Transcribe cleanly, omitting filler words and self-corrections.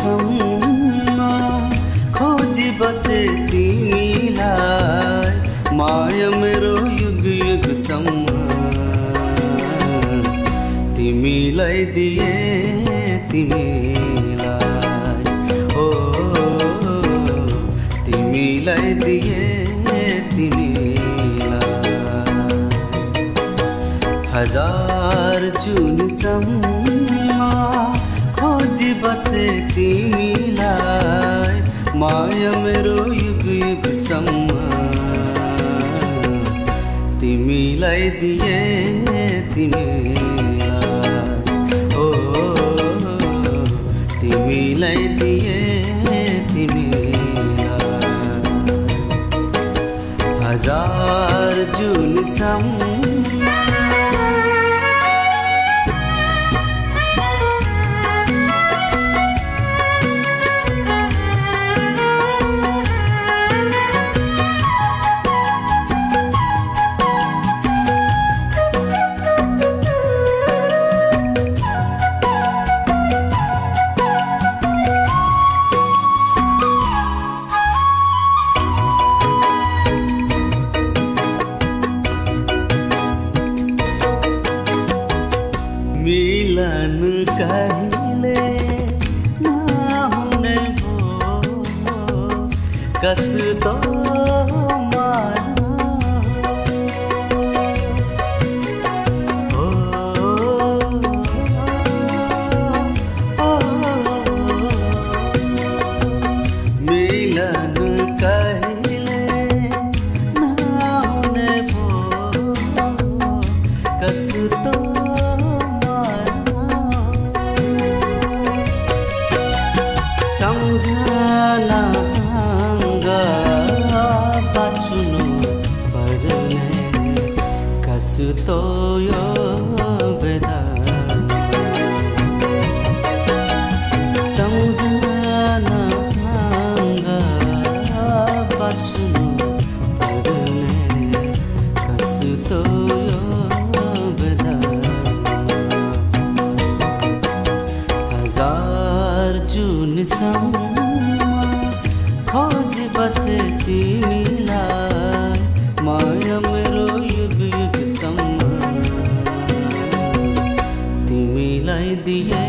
जुनसम्म खोजी बसे तिमीलाई माया मेरो युग युगसम्म तिमीलाई दिए तिमीलाई ओ तिमीलाई दिए तिमीलाई हजार जुनसम्म खोजी बसे तिमीलाई माया मेरो युग युगसम्म तिमीलाई दिए तिमीलाई ओ तिमीलाई दिए तिमीलाई हजार जुनसम्म मिलन कहिले नहुने भो कस्तो माया ओ, ओ, मिलन कहिले नहुने भो कस्तो सम्झनासँग बाँच्नु पर्ने कस्तो यो बेदना सम्झनासँग बाँच्नु पर्ने कस्तो यो बेदना हजार जुनसम्म खोजी बसे तिमीलाई माया मेरो युग युगसम्म तिमीलाई दिए